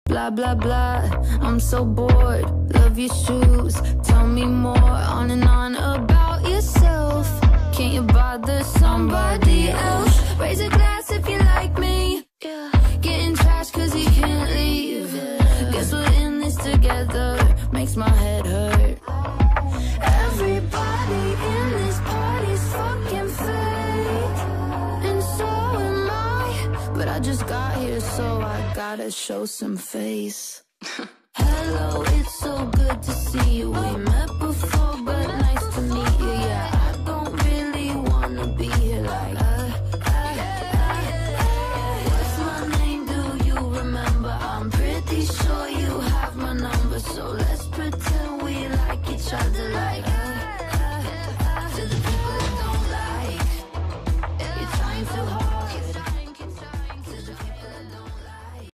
blah, blah, blah. I'm so bored, love your shoes. Tell me more, on and on about yourself. Can't you bother somebody else? Raise a glass if you like me. Getting trashed cause you can't leave. Guess we're in this together, makes my head hurt. Everybody in this party's fucking fake, and so am I. But I just got here, so I gotta show some face. Hello, it's so good to see you. We met before,